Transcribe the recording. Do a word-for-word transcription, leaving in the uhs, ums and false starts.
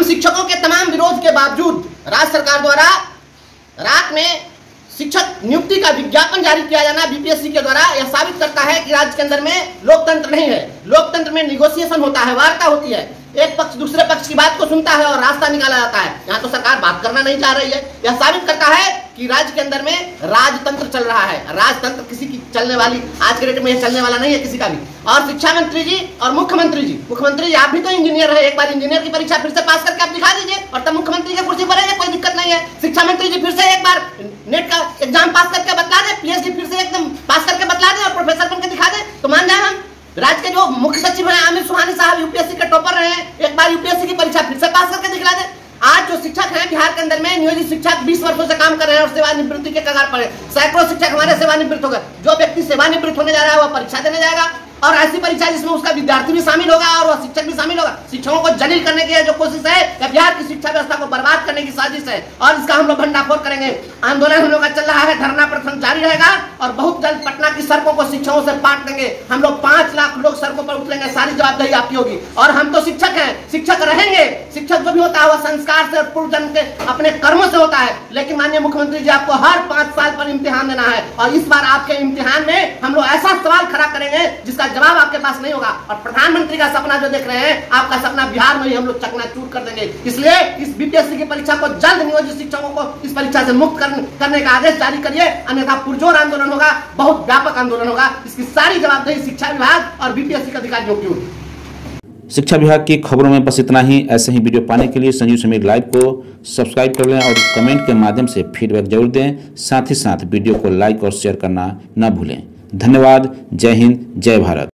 हम शिक्षकों के तमाम विरोध के बावजूद राज्य सरकार द्वारा रात में शिक्षक नियुक्ति का विज्ञापन जारी किया जाना बीपीएससी के द्वारा यह साबित करता है कि राज्य के अंदर में लोकतंत्र नहीं है। लोकतंत्र में निगोशिएशन होता है, वार्ता होती है, एक पक्ष दूसरे पक्ष की बात को सुनता है और रास्ता निकाला जाता है। यहाँ तो सरकार बात करना नहीं चाह रही है। यह साबित करता है कि राज्य के अंदर में राजतंत्र चल रहा है। राजतंत्र किसी की चलने वाली आज के डेट में चलने वाला नहीं है किसी का भी। और शिक्षा मंत्री जी और मुख्यमंत्री जी, मुख्यमंत्री जी आप भी तो इंजीनियर है, एक बार इंजीनियर की परीक्षा फिर से पास करके आप दिखा दीजिए और तब मुख्यमंत्री की कुर्सी पर है, कोई दिक्कत नहीं है। शिक्षा मंत्री जी फिर से एक बार नेट का एग्जाम पास करके बतला दे, पीएचडी फिर से एकदम पास करके बतला दे और प्रोफेसर बनकर दिखा दे तो मान जाए हम। राज्य के जो मुख्य सचिव हैं आमिर सुहानी साहब यूपीएससी के टॉपर रहे हैं, एक बार यूपीएससी की परीक्षा फिर से पास करके दिखला दे। आज जो शिक्षक हैं बिहार के अंदर में नियोजित शिक्षक बीस वर्षों से काम कर रहे हैं और सेवानिवृत्ति के कगार पर है। सैकड़ों शिक्षक हमारे सेवानिवृत्त हो गए। जो व्यक्ति सेवानिवृत्त होने जा रहा है वह परीक्षा देने जाएगा और ऐसी परीक्षा जिसमें उसका विद्यार्थी भी शामिल होगा और वह शिक्षक भी शामिल होगा। शिक्षकों को जलील करने की जो कोशिश है या बिहार की शिक्षा व्यवस्था को बर्बाद करने की साजिश है और इसका हम लोग भंडाफोड़ करेंगे। आंदोलन हम लोग का चल रहा है, धरना प्रदर्शन जारी रहेगा और बहुत जल्द पटना की सड़कों को शिक्षकों से पाट देंगे। हम लोग पांच लाख लोग सड़कों पर उतरेंगे, सारी जवाबदेही आपकी होगी। और हम तो शिक्षक हैं, शिक्षक रहेंगे। शिक्षक जो भी होता है वह संस्कार से पूर्व जन्म के अपने कर्मों से होता है। लेकिन माननीय मुख्यमंत्री जी आपको हर पांच साल पर इम्तिहान देना है और इस बार आपके इम्तिहान में हम लोग ऐसा सवाल खड़ा करेंगे जिसका जवाब आपके पास नहीं होगा। और प्रधानमंत्री का सपना जो देख रहे हैं, आपका सपना बिहार में ही हम लोग चकनाचूर कर देंगे। इसलिए इस बीपीएससी की परीक्षा को जल्द नियोजित शिक्षकों को इस परीक्षा से मुक्त कर, करने का आदेश जारी करिए, अन्यथा पुरजोर आंदोलन होगा, बहुत व्यापक आंदोलन होगा। इसकी सारी जवाबदेही शिक्षा विभाग और बीपीएससी के अधिकारियों की होगी। शिक्षा विभाग की खबरों में बस इतना ही। ऐसे ही वीडियो पाने के लिए संजीव समीर लाइव को सब्सक्राइब कर लें और कमेंट के माध्यम से फीडबैक जरूर दें। साथ ही साथ वीडियो को लाइक और शेयर करना न भूलें। धन्यवाद। जय हिंद, जय भारत।